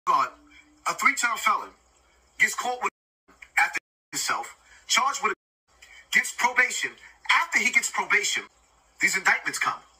God, a 3-time felon, gets caught with after himself, charged with gets probation. After he gets probation, these indictments come.